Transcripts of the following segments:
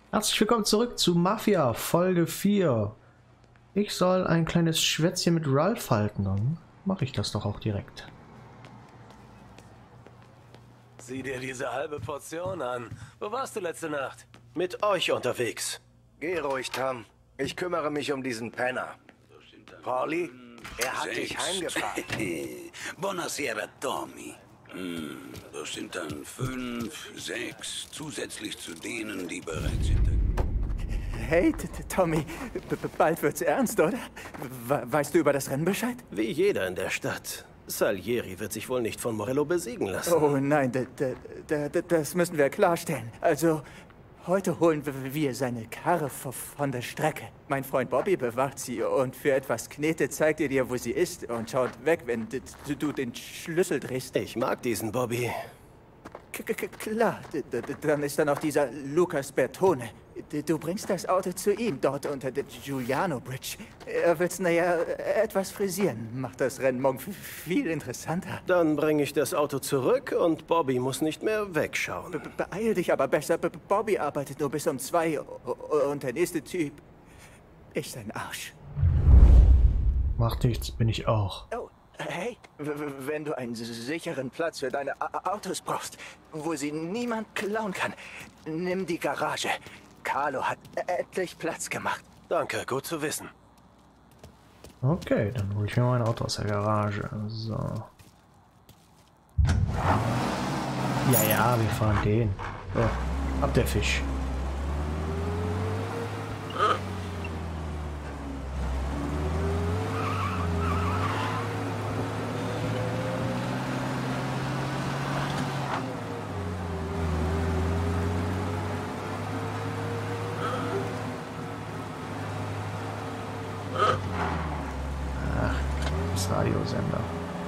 Herzlich willkommen zurück zu Mafia Folge 4. Ich soll ein kleines Schwätzchen mit Ralph halten, dann mache ich das doch auch direkt. Sieh dir diese halbe Portion an. Wo warst du letzte Nacht? Mit euch unterwegs. Geh ruhig, Tom. Ich kümmere mich um diesen Penner. Pauli, er hat dich heimgefahren. Buonasera, Tommy. Das sind dann 5, 6, zusätzlich zu denen, die bereits sind. Hey, Tommy, bald wird's ernst, oder? Weißt du über das Rennen Bescheid? Wie jeder in der Stadt. Salieri wird sich wohl nicht von Morello besiegen lassen. Oh nein, das müssen wir klarstellen. Also, heute holen wir seine Karre von der Strecke. Mein Freund Bobby bewacht sie und für etwas Knete zeigt er dir, wo sie ist und schaut weg, wenn du den Schlüssel drehst. Ich mag diesen Bobby. Klar, dann ist da noch dieser Lucas Bertone. Du bringst das Auto zu ihm, dort unter der Giuliano Bridge. Er wird's, etwas frisieren. Macht das Rennen morgen viel interessanter. Dann bringe ich das Auto zurück und Bobby muss nicht mehr wegschauen. Beeil dich aber besser. Bobby arbeitet nur bis um 2 und der nächste Typ ist ein Arsch. Macht nichts, bin ich auch. Oh, hey, wenn du einen sicheren Platz für deine Autos brauchst, wo sie niemand klauen kann, nimm die Garage. Carlo hat etlich Platz gemacht. Danke, gut zu wissen. Okay, dann hole ich mir mein Auto aus der Garage. So. Ja, wir fahren den. So, ab der Fisch. Radiosender.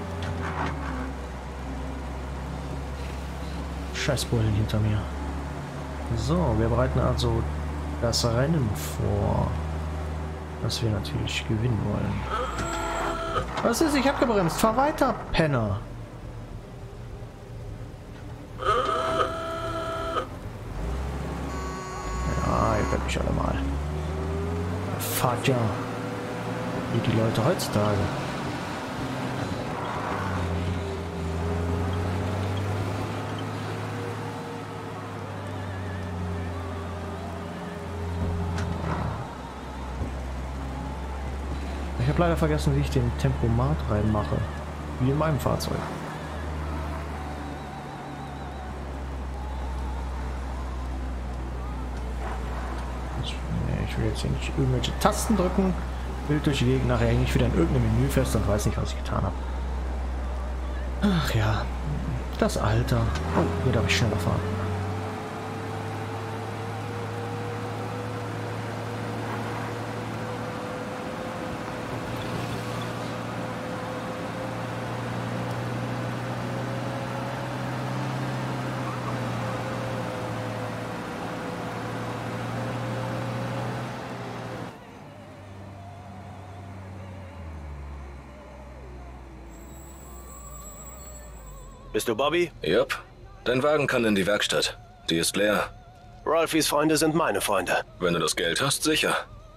Scheißbullen hinter mir. So, wir bereiten also das Rennen vor, das wir natürlich gewinnen wollen. Was ist? Ich hab gebremst. Fahr weiter, Penner. Ja, ihr könnt mich alle mal. Fahrt ja wie die Leute heutzutage. Ich habe leider vergessen, wie ich den Tempomat reinmache. Wie in meinem Fahrzeug. Ich will jetzt hier nicht irgendwelche Tasten drücken. Wild durch die Gegend, nachher hänge ich wieder in irgendeinem Menü fest und weiß nicht, was ich getan habe. Ach ja, das Alter. Oh, hier darf ich schneller fahren. Bist du Bobby? Jupp. Dein Wagen kann in die Werkstatt. Die ist leer. Ralphys Freunde sind meine Freunde. Wenn du das Geld hast, sicher.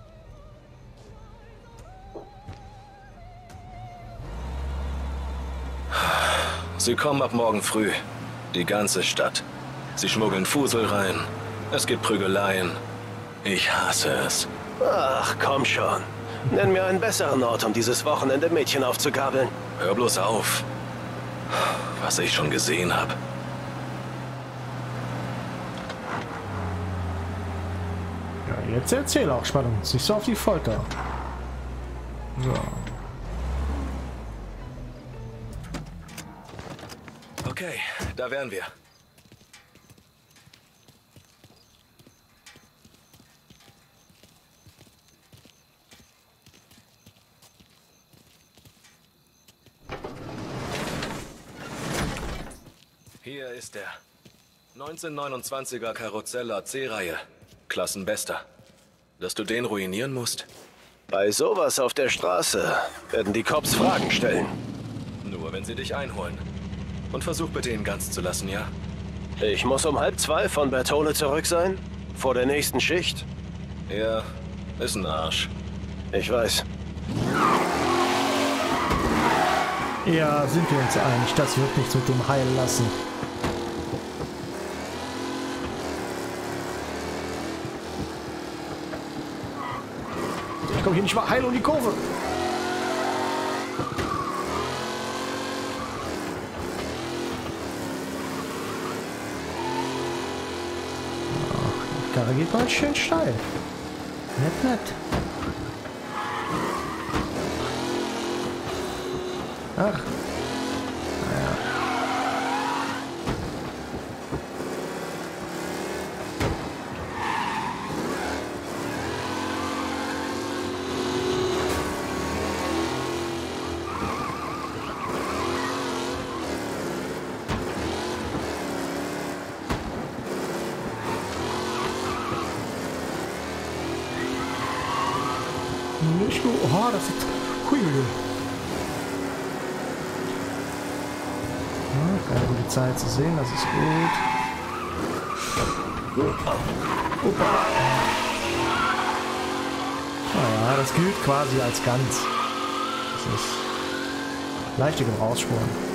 Sie kommen ab morgen früh. Die ganze Stadt. Sie schmuggeln Fusel rein. Es gibt Prügeleien. Ich hasse es. Ach, komm schon. Nenn mir einen besseren Ort, um dieses Wochenende Mädchen aufzugabeln. Hör bloß auf. Was ich schon gesehen habe. Ja, jetzt erzähl auch, Spannung. Nicht so auf die Folter. So. Okay, da wären wir. Hier ist er. 1929er Carrozzella C-Reihe. Klassenbester. Dass du den ruinieren musst? Bei sowas auf der Straße werden die Cops Fragen stellen. Nur wenn sie dich einholen. Und versuch bitte ihn ganz zu lassen, ja? Ich muss um 1:30 von Bertone zurück sein? Vor der nächsten Schicht? Ja, ist ein Arsch. Ich weiß. Ja, sind wir uns einig. Das wird nichts mit dem Heil lassen. Ich komme hier nicht mal heil um die Kurve. Die Karre geht mal schön steil. Nett, nett. Ach. Naja. Nicht nur. Oh, das sieht. Hui. Ja, keine gute Zeit zu sehen, das ist gut. Opa. Naja, das gilt quasi als ganz. Das ist leichte Gebrauchsspuren.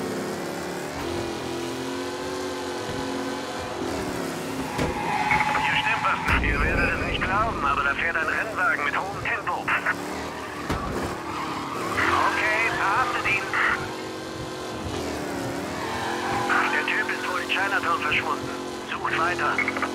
Hier stimmt was nicht. Ihr werdet es nicht glauben, aber da fährt ein Rennwagen mit hohem Tempo. Okay, verhaftet ihn. Der Typ ist wohl in Chinatown verschwunden. Sucht weiter.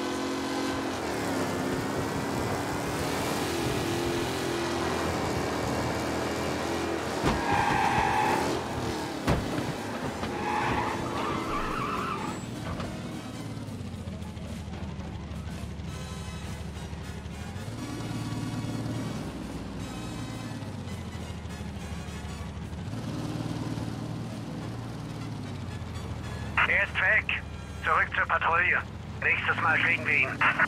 Er ist weg. Zurück zur Patrouille. Nächstes Mal kriegen wir ihn.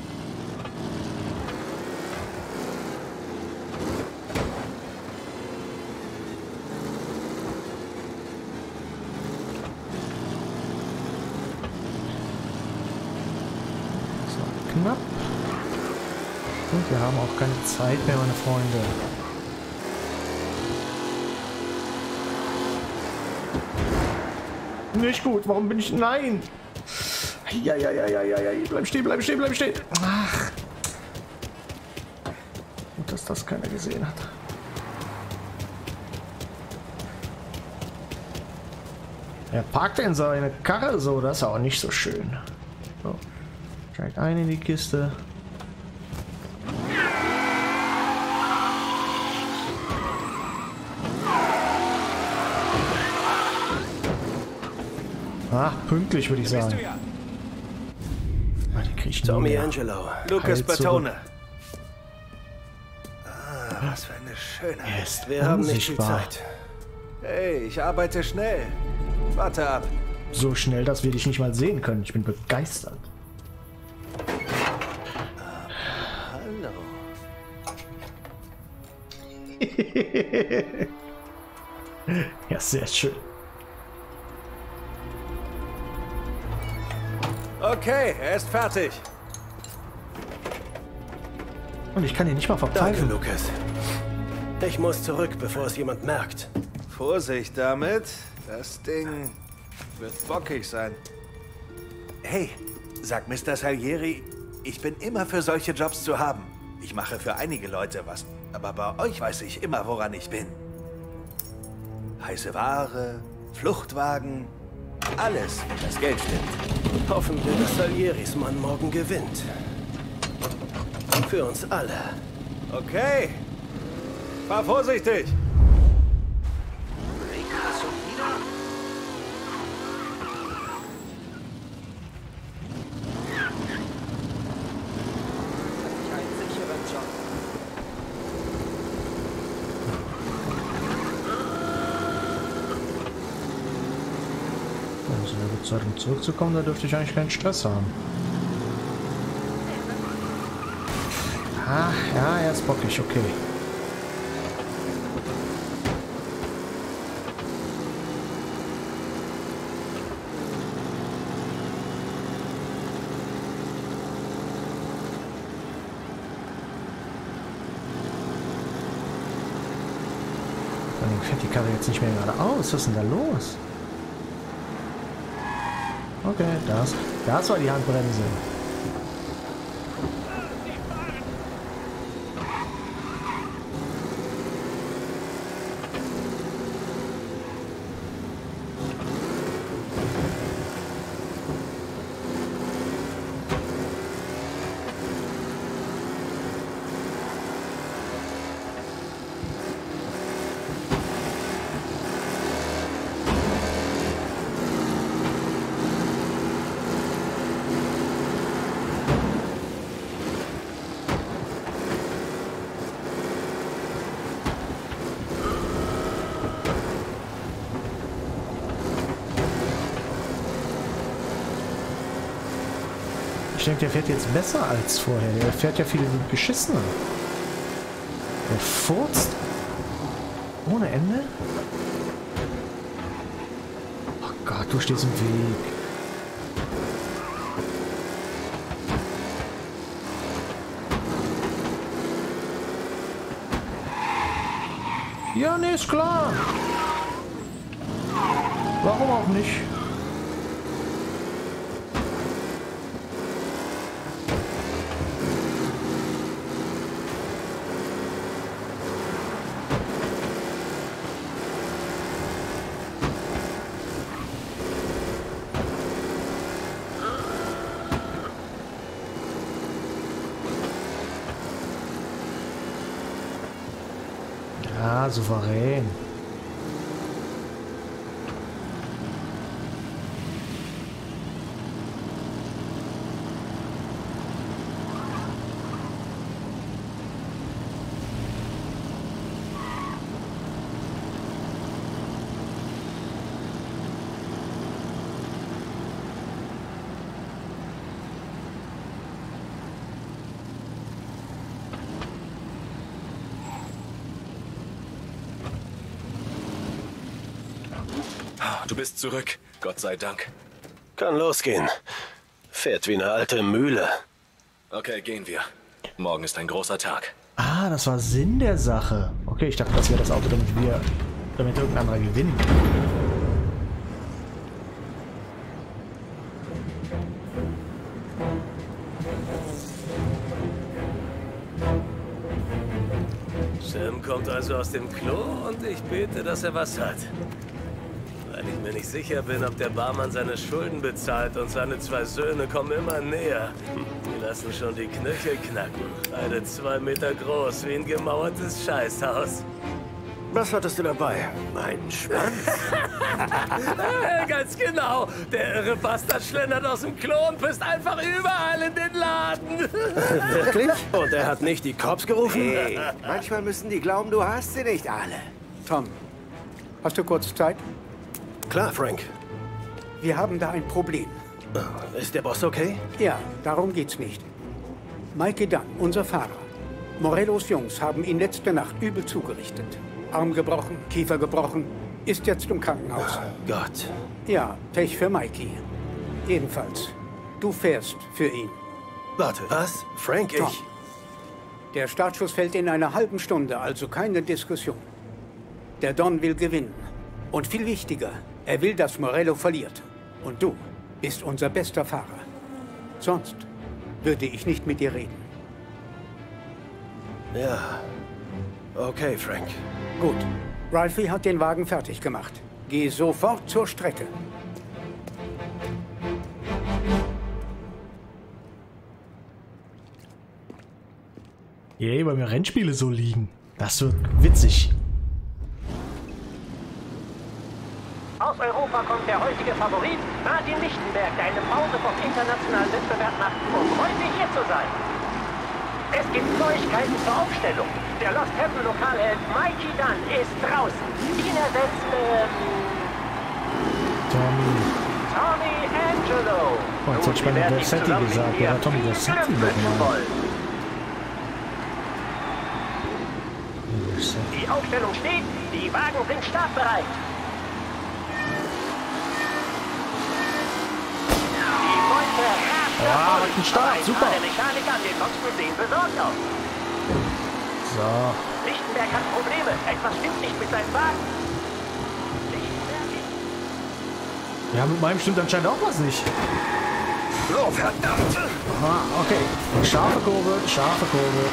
So, knapp. Und wir haben auch keine Zeit mehr, meine Freunde. Nicht gut, warum bin ich... Nein! Ja. Bleib stehen, bleib stehen, bleib stehen. Ach. Gut, dass das keiner gesehen hat. Er parkt in seine Karre so, das ist auch nicht so schön. So. Steigt ein in die Kiste. Ah, pünktlich würde ich sagen. Die krieg ich Tommy Angelo. Lucas Halt Bertone. Ah, was für eine Schönheit. Er ist Wir haben nicht viel unsichtbar. Zeit. Hey, ich arbeite schnell. Warte ab. So schnell, dass wir dich nicht mal sehen können. Ich bin begeistert. Hallo. Ja, sehr schön. Okay, er ist fertig. Und ich kann ihn nicht mal Danke, verpfeifen. Lucas. Ich muss zurück, bevor es jemand merkt. Vorsicht damit. Das Ding wird bockig sein. Hey, sagt Mr. Salieri, ich bin immer für solche Jobs zu haben. Ich mache für einige Leute was, aber bei euch weiß ich immer, woran ich bin. Heiße Ware, Fluchtwagen, alles, wenn das Geld stimmt. Hoffen wir, dass Salieris Mann morgen gewinnt. Für uns alle. Okay, fahr vorsichtig. Also, wird Zeit, um zurückzukommen, da dürfte ich eigentlich keinen Stress haben. Ah, ja, er ist bockig, okay. Ahnung, fährt die Karre jetzt nicht mehr geradeaus? Was ist denn da los? Okay, das war die Handbremse. Ich denke, der fährt jetzt besser als vorher. Der fährt ja viel beschissener. Der furzt ohne Ende. Oh Gott, du stehst im Weg. Ja, nee, ist klar. Warum auch nicht? Ja, souverän. Du bist zurück, Gott sei Dank. Kann losgehen. Fährt wie eine alte Mühle. Okay, gehen wir. Morgen ist ein großer Tag. Ah, das war Sinn der Sache. Okay, ich dachte, das wäre das Auto, damit irgendein anderer gewinnt. Sam kommt also aus dem Klo und ich bete, dass er was hat. Weil ich mir nicht sicher bin, ob der Barmann seine Schulden bezahlt und seine 2 Söhne kommen immer näher. Die lassen schon die Knöchel knacken. Beide 2 Meter groß, wie ein gemauertes Scheißhaus. Was hattest du dabei? Einen Schwanz? Ganz genau. Der irre Bastard schlendert aus dem Klo und pisst einfach überall in den Laden. Wirklich? Und er hat nicht die Cops gerufen? Hey, manchmal müssen die glauben, du hast sie nicht alle. Tom, hast du kurz Zeit? Klar, Frank. Wir haben da ein Problem. Ist der Boss okay? Ja, darum geht's nicht. Mikey Dunn, unser Fahrer. Morellos Jungs haben ihn letzte Nacht übel zugerichtet. Arm gebrochen, Kiefer gebrochen, ist jetzt im Krankenhaus. Gott. Ja, Pech für Mikey. Jedenfalls, du fährst für ihn. Warte, was? Frank, Tom, ich... der Startschuss fällt in einer halben Stunde, also keine Diskussion. Der Don will gewinnen. Und viel wichtiger, er will, dass Morello verliert. Und du bist unser bester Fahrer. Sonst würde ich nicht mit dir reden. Ja. Okay, Frank. Gut. Ralphie hat den Wagen fertig gemacht. Geh sofort zur Strecke. Yay, weil mir Rennspiele so liegen. Das wird witzig. Aus Europa kommt der heutige Favorit, Martin Lichtenberg, der eine Pause vom internationalen Wettbewerb macht, um heute hier zu sein. Es gibt Neuigkeiten zur Aufstellung. Der Lost Heaven Lokalheld Mikey Dunn ist draußen. Ihn ersetzt, Tommy Angelo. Oh, jetzt hätte ich mal Versetti gesagt. Ja, Tommy Versetti nochmal. Die Aufstellung steht, die Wagen sind startbereit. Ja, ein Start, super. Der Mechaniker an den Boxen sehen besorgt aus. So. Lichtenberg hat Probleme. Etwas stimmt nicht mit seinem Wagen. Lichtenberg ist... Ja, mit meinem stimmt anscheinend auch was nicht. Oh, verdammt! Aha, okay. Scharfe Kurve, scharfe Kurve.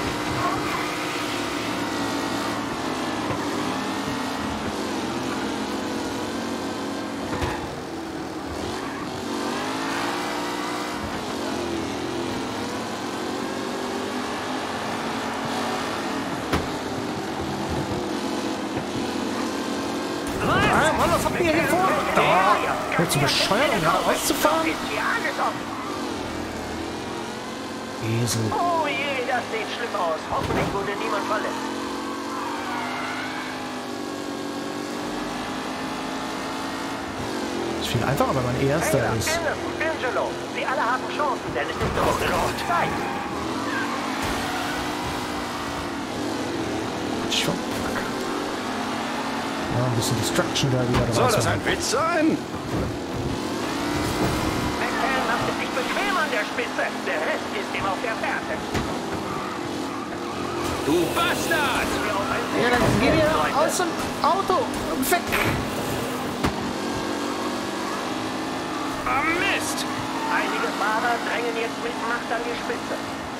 Mann, was habt ihr hier vor? Da! Willst du bescheuert, um gerade auszufahren? Esel. Oh je, das sieht schlimm aus. Hoffentlich wurde niemand verletzt. Ist viel einfacher, wenn man Erster Taylor, ist. Anderson, Angelo, Sie alle haben Chancen, denn es ist noch genug Zeit. Schon. Ja, ein bisschen Destruction da wieder. Soll das ein Witz sein? McCann macht es sich bequem an der Spitze. Der Rest ist ihm auf der Fährte. Du Bastard! Ja, dann geh wieder aus dem Auto. Weg. Ah, Mist! Einige Fahrer drängen jetzt mit Macht an die Spitze.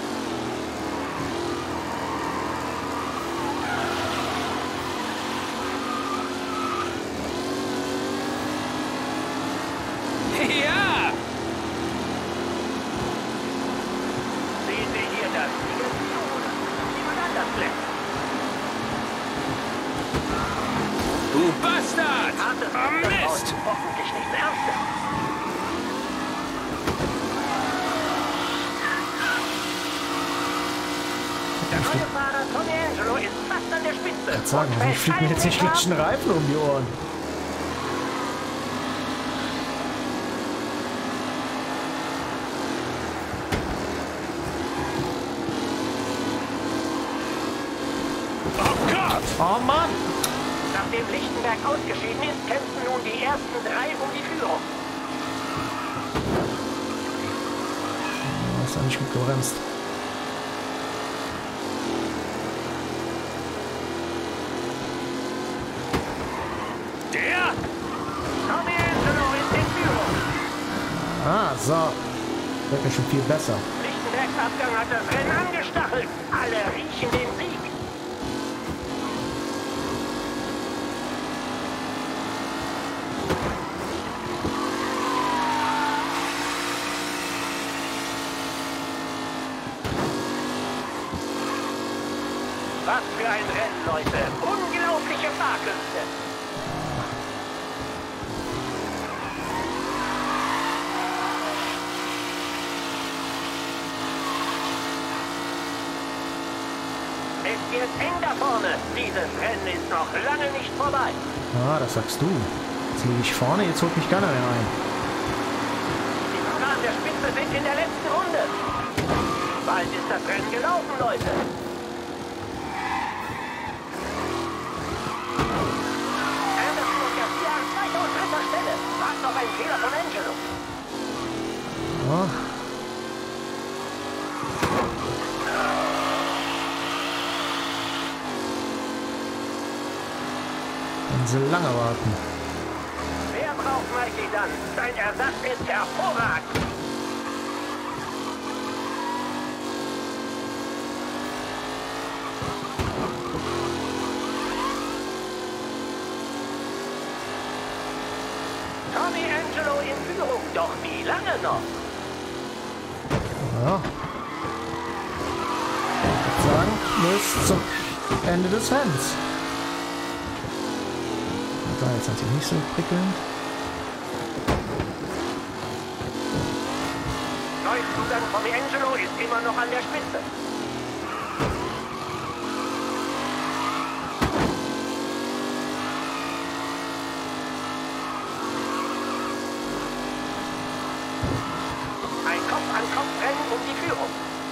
Ja! Sehen wir hier das Ziel zu, oder jemand anders lässt. Du Bastard! Hartes Ah, Mist! Mist! Hoffentlich nichts Ernstes. Der neue Fahrer Tony Angelo ist fast an der Spitze. Ich sagen, Und ich fliege mir jetzt nicht fällt schlechten Reifen um die Ohren. Oh Gott! Oh Mann! Nachdem Lichtenberg ausgeschieden ist, kämpfen nun die ersten drei um die Führung. Oh, ist doch nicht gut gebremst. Der? Tommy Angelo ist in Führung. Ah, so. Wird mir schon viel besser. Lichtenbergs Abgang hat das Rennen angestachelt. Alle riechen den Sieg. Was für ein Rennen, Leute. Unglaubliche Fahrkünste. Es wird eng da vorne. Dieses Rennen ist noch lange nicht vorbei. Ah, das sagst du. Jetzt liege ich vorne, jetzt holt mich keiner mehr ein. Die Fahrer an der Spitze sind in der letzten Runde. Bald ist das Rennen gelaufen, Leute. Anderson und Garcia an zweiter und dritter Stelle. Warten auf einen Fehler von Angelo. Oh. Wenn sie lange warten. Wer braucht Mikey dann? Sein Ersatz ist hervorragend. Tommy Angelo in Führung, doch wie lange noch? Ja. Ich würde sagen, bis zum Ende des Rennens. Da, jetzt hat sie nicht so prickelnd. Neuzugang Tommy Angelo ist immer noch an der Spitze. Ein Kopf-an-Kopf-Rennen um die Führung.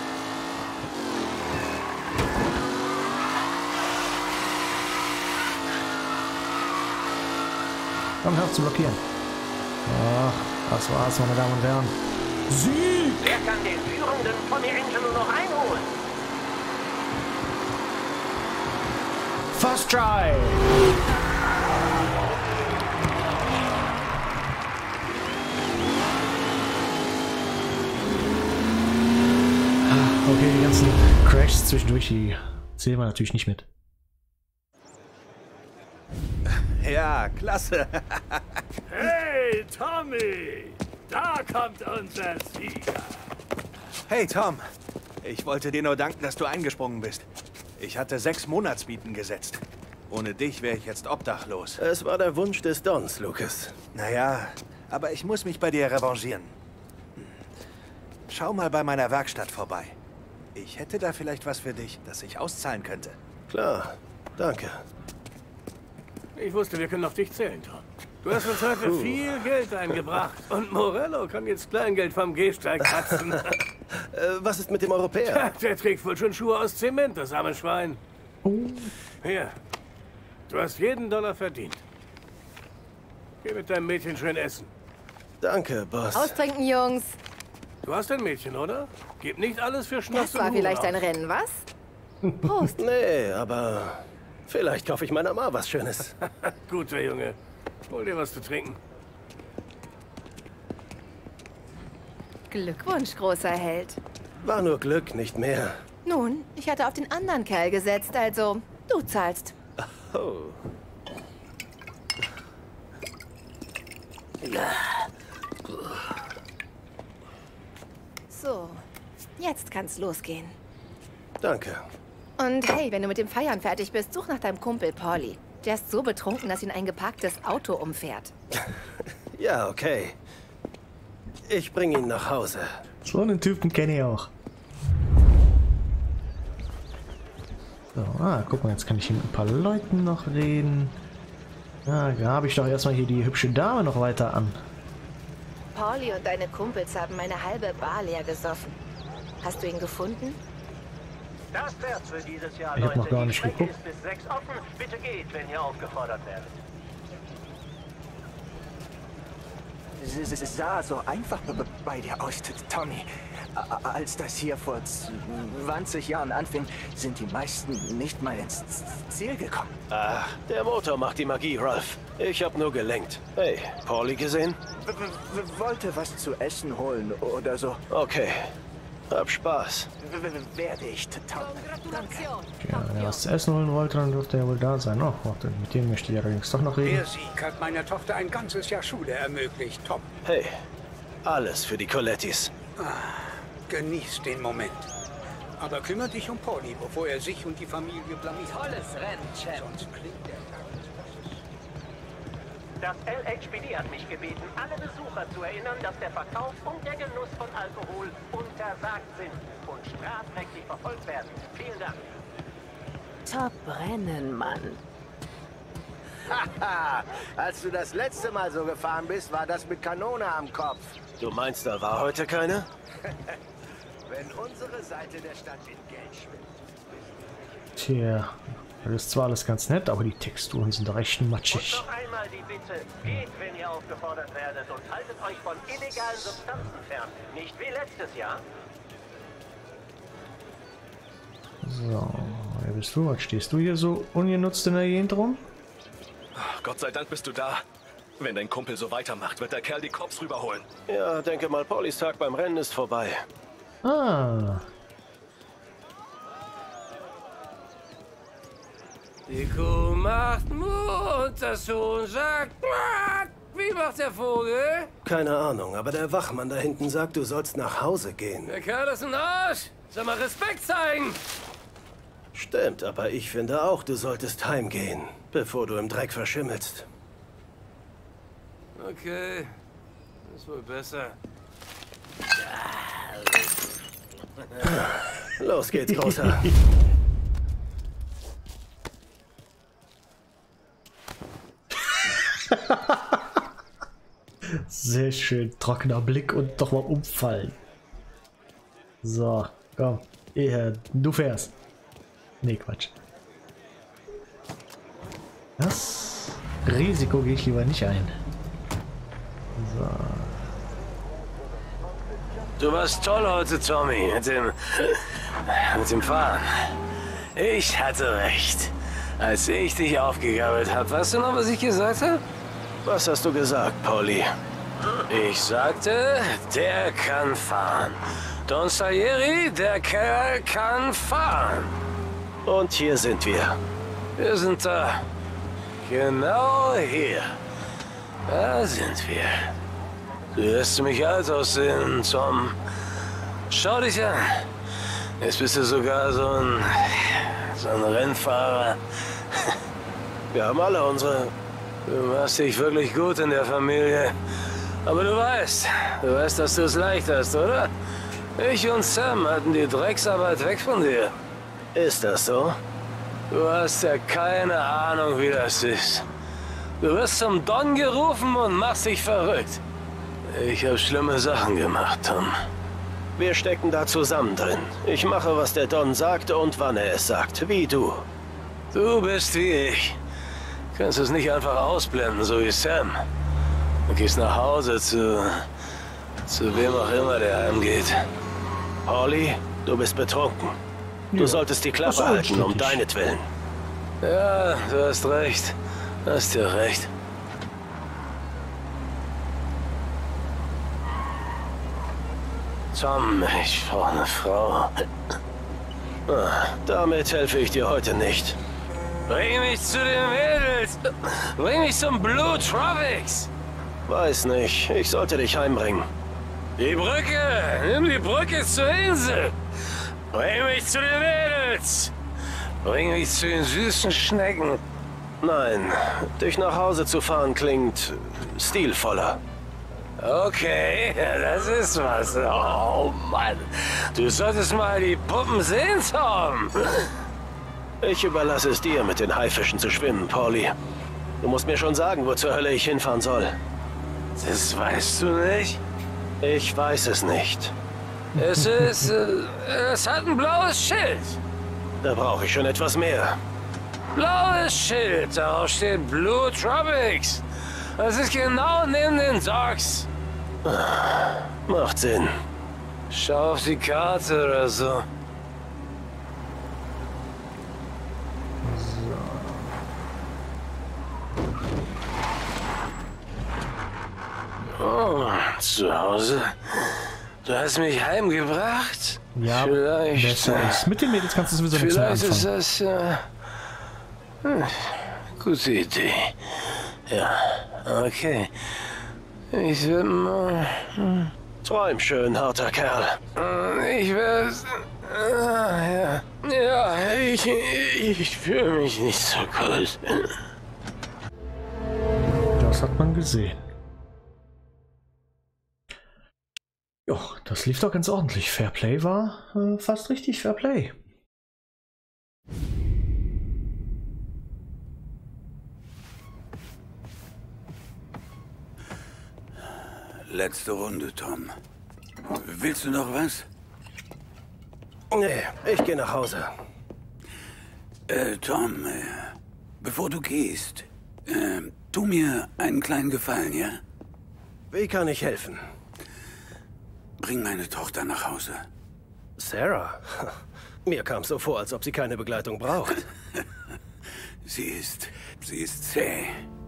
Komm, hör auf zu blockieren. Ach, das war's, meine Damen und Herren. Sieg! Wer kann den führenden Tommy Angelo noch einholen? First try! Okay, die ganzen Crashs zwischendurch, die zählen wir natürlich nicht mit. Ja, klasse. Hey, Tommy! Da kommt unser Sieger. Hey, Tom. Ich wollte dir nur danken, dass du eingesprungen bist. Ich hatte 6 Monatsmieten gesetzt. Ohne dich wäre ich jetzt obdachlos. Es war der Wunsch des Dons, Lucas. Naja, aber ich muss mich bei dir revanchieren. Schau mal bei meiner Werkstatt vorbei. Ich hätte da vielleicht was für dich, das ich auszahlen könnte. Klar, danke. Ich wusste, wir können auf dich zählen, Tom. Du hast uns heute viel Geld eingebracht. Und Morello kann jetzt Kleingeld vom Gehsteig kratzen. Was ist mit dem Europäer? Der trägt wohl schon Schuhe aus Zement, das arme Schwein. Hier, du hast jeden Dollar verdient. Geh mit deinem Mädchen schön essen. Danke, Boss. Austrinken, Jungs. Du hast ein Mädchen, oder? Gib nicht alles für Schnaps. Das war vielleicht ein Rennen, was? Prost. Nee, aber vielleicht kaufe ich meiner Ma was Schönes. Guter Junge. Hol dir was zu trinken. Glückwunsch, großer Held. War nur Glück, nicht mehr. Nun, ich hatte auf den anderen Kerl gesetzt, also du zahlst. Oh. So, jetzt kann's losgehen. Danke. Und hey, wenn du mit dem Feiern fertig bist, such nach deinem Kumpel Pauli. Der ist so betrunken, dass ihn ein geparktes Auto umfährt. Ja, okay. Ich bringe ihn nach Hause. So einen Typen kenne ich auch. So, guck mal, jetzt kann ich hier mit ein paar Leuten noch reden. Ja, da habe ich doch erstmal hier die hübsche Dame noch weiter an. Pauli und deine Kumpels haben eine halbe Bar leer gesoffen. Hast du ihn gefunden? Das wär's für dieses Jahr, Ich hab Leute. noch gar Die nicht Strecke geguckt. ist bis 6 offen. Bitte geht, wenn ihr aufgefordert werdet. Es sah so einfach bei dir aus, Tommy. Als das hier vor 20 Jahren anfing, sind die meisten nicht mal ins Ziel gekommen. Ach, der Motor macht die Magie, Ralph. Ich hab nur gelenkt. Hey, Pauli gesehen? Wollte was zu essen holen oder so. Okay. Hab Spaß. Werde ich, Tom. Gratulation. Ja, wenn er was zu essen holen wollte, dann dürfte er wohl da sein. Oh, warte, mit dem möchte ich allerdings doch noch reden. Der Sieg hat meiner Tochter ein ganzes Jahr Schule ermöglicht, Tom. Hey, alles für die Colettis. Genieß den Moment. Aber kümmere dich um Pauli, bevor er sich und die Familie blamiert. Tolles Rennen, Champ. Sonst klingt der Das LHPD hat mich gebeten, alle Besucher zu erinnern, dass der Verkauf und der Genuss von Alkohol untersagt sind und strafrechtlich verfolgt werden. Vielen Dank. Top Rennen, Mann. Haha, als du das letzte Mal so gefahren bist, war das mit Kanone am Kopf. Du meinst, da war heute keine? Wenn unsere Seite der Stadt in Geld schwimmt. Tja, das ist zwar alles ganz nett, aber die Texturen sind recht matschig. Und noch einmal die Bitte, geht, wenn ihr aufgefordert werdet und haltet euch von illegalen Substanzen fern. Nicht wie letztes Jahr. So, wer bist du? Was stehst du hier so ungenutzt in der Gegend rum? Gott sei Dank bist du da. Wenn dein Kumpel so weitermacht, wird der Kerl die Cops rüberholen. Ja, denke mal, Paulis Tag beim Rennen ist vorbei. Ah, Die Kuh macht Mu und das Huhn sagt Quack. Wie macht der Vogel? Keine Ahnung, aber der Wachmann da hinten sagt, du sollst nach Hause gehen. Der Kerl ist ein Arsch. Soll mal Respekt zeigen. Stimmt, aber ich finde auch, du solltest heimgehen, bevor du im Dreck verschimmelst. Okay, ist wohl besser. Los geht's, Großer. sehr schön. Trockener Blick und doch mal umfallen. So, komm. Du fährst. Nee, Quatsch. Das Risiko gehe ich lieber nicht ein. So. Du warst toll heute, Tommy, mit dem Fahren. Ich hatte recht. Als ich dich aufgegabelt habe, weißt du noch, was ich gesagt habe? Was hast du gesagt, Pauli? Ich sagte, der kann fahren. Don Salieri, der Kerl kann fahren. Und hier sind wir. Wir sind da. Genau hier. Da sind wir. Du lässt mich alt aussehen, Tom. Schau dich an. Jetzt bist du sogar so ein Rennfahrer. Wir haben alle unsere... Du machst dich wirklich gut in der Familie. Aber du weißt, dass du es leicht hast, oder? Ich und Sam hatten die Drecksarbeit weg von dir. Ist das so? Du hast ja keine Ahnung, wie das ist. Du wirst zum Don gerufen und machst dich verrückt. Ich habe schlimme Sachen gemacht, Tom. Wir stecken da zusammen drin. Ich mache, was der Don sagt und wann er es sagt, wie du. Du bist wie ich. Kannst es nicht einfach ausblenden, so wie Sam. Du gehst nach Hause zu wem auch immer, der heimgeht. Pauli, du bist betrunken. Du solltest die Klappe halten, um deinetwillen. Ja, du hast recht. Hast ja recht. Tom, ich brauche eine Frau. Damit helfe ich dir heute nicht. Bring mich zu den Mädels! Bring mich zum Blue Tropics! Weiß nicht, ich sollte dich heimbringen. Die Brücke! Nimm die Brücke zur Insel! Bring mich zu den Mädels! Bring mich zu den süßen Schnecken! Nein, dich nach Hause zu fahren klingt stilvoller. Okay, das ist was. Oh Mann, du solltest mal die Puppen sehen, Tom! Ich überlasse es dir, mit den Haifischen zu schwimmen, Pauli. Du musst mir schon sagen, wo zur Hölle ich hinfahren soll. Das weißt du nicht? Ich weiß es nicht. Es hat ein blaues Schild. Da brauche ich schon etwas mehr. Blaues Schild, darauf steht Blue Tropics. Das ist genau neben den Docks. Macht Sinn. Schau auf die Karte oder so. Oh, zu Hause? Du hast mich heimgebracht? Ja, vielleicht. Besser ist. Mit den Mädels kannst du sowieso nichts mehr anfangen. Vielleicht ist das gute Idee. Ja, okay. Ich werde mal... Träum schön, harter Kerl. Ich werde... Ja, ich fühle mich nicht so gut. Das hat man gesehen. Ja, das lief doch ganz ordentlich. Fairplay war fast richtig Fairplay. Letzte Runde, Tom. Willst du noch was? Nee, ich gehe nach Hause. Tom, bevor du gehst, tu mir einen kleinen Gefallen, ja? Wie kann ich helfen? Bring meine Tochter nach Hause. Sarah? Mir kam es so vor, als ob sie keine Begleitung braucht. Sie ist zäh.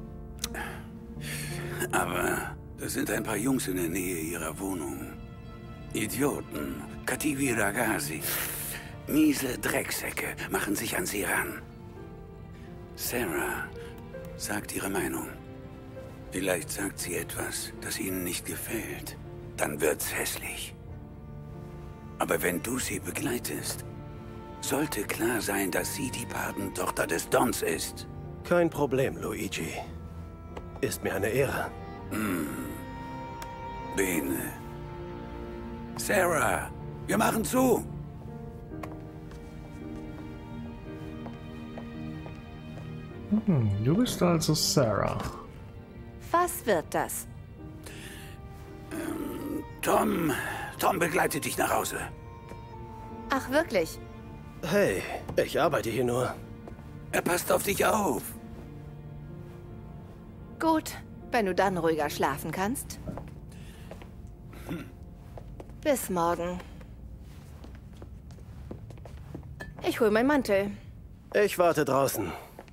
Aber da sind ein paar Jungs in der Nähe ihrer Wohnung. Idioten, Kativi Ragasi. Miese Drecksäcke machen sich an sie ran. Sarah sagt ihre Meinung. Vielleicht sagt sie etwas, das ihnen nicht gefällt. Dann wird's hässlich. Aber wenn du sie begleitest, sollte klar sein, dass sie die Patentochter des Dons ist. Kein Problem, Luigi. Ist mir eine Ehre. Bene. Sarah, wir machen zu. Du bist also Sarah. Was wird das? Tom begleitet dich nach Hause. Ach, wirklich? Hey, ich arbeite hier nur. Er passt auf dich auf. Gut, wenn du dann ruhiger schlafen kannst. Bis morgen. Ich hol meinen Mantel. Ich warte draußen.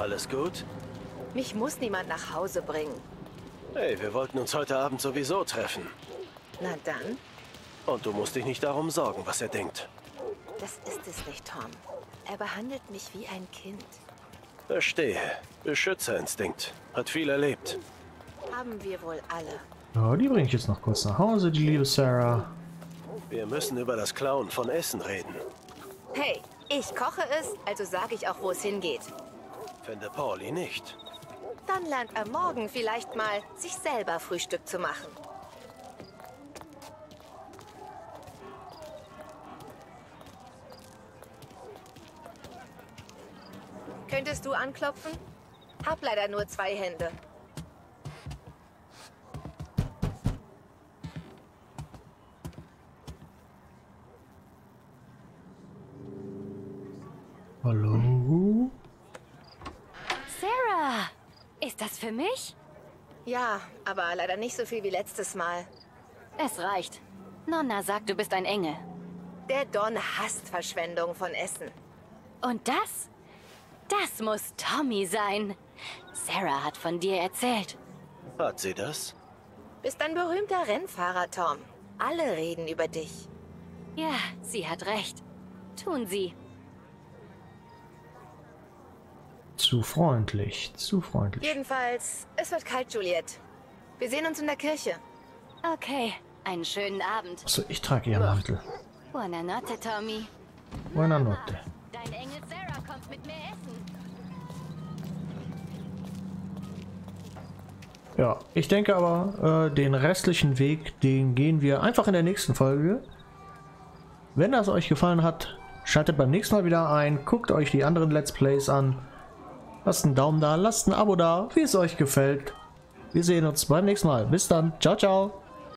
Alles gut? Mich muss niemand nach Hause bringen. Hey, wir wollten uns heute Abend sowieso treffen. Na dann, Und du musst dich nicht darum sorgen, was er denkt. das ist es nicht, Tom. Er behandelt mich wie ein Kind. Verstehe. Beschützerinstinkt. Hat viel erlebt. Haben wir wohl alle. Ja, die bringe ich jetzt noch kurz nach Hause, die liebe Sarah. Wir müssen über das Klauen von Essen reden. Hey, ich koche es, also sage ich auch, wo es hingeht. Finde Pauli nicht. Dann lernt er morgen vielleicht mal, sich selber Frühstück zu machen. Könntest du anklopfen? Hab leider nur 2 Hände. Hallo? Sarah! Ist das für mich? Ja, aber leider nicht so viel wie letztes Mal. Es reicht. Nonna sagt, du bist ein Engel. Der Don hasst Verschwendung von Essen. Und das? Das muss Tommy sein. Sarah hat von dir erzählt. Hat sie das? Bist ein berühmter Rennfahrer, Tom. Alle reden über dich. Ja, sie hat recht. Tun sie. Zu freundlich, zu freundlich. Jedenfalls, es wird kalt, Juliette. Wir sehen uns in der Kirche. Okay, einen schönen Abend. Achso, ich trage ihren Mantel. Buona notte, Tommy. Buona notte. Dein Engel Sarah kommt mit mehr Essen. Ja, ich denke aber, den restlichen Weg, den gehen wir einfach in der nächsten Folge. Wenn das euch gefallen hat, schaltet beim nächsten Mal wieder ein, guckt euch die anderen Let's Plays an, lasst einen Daumen da, lasst ein Abo da, wie es euch gefällt. Wir sehen uns beim nächsten Mal. Bis dann. Ciao, ciao.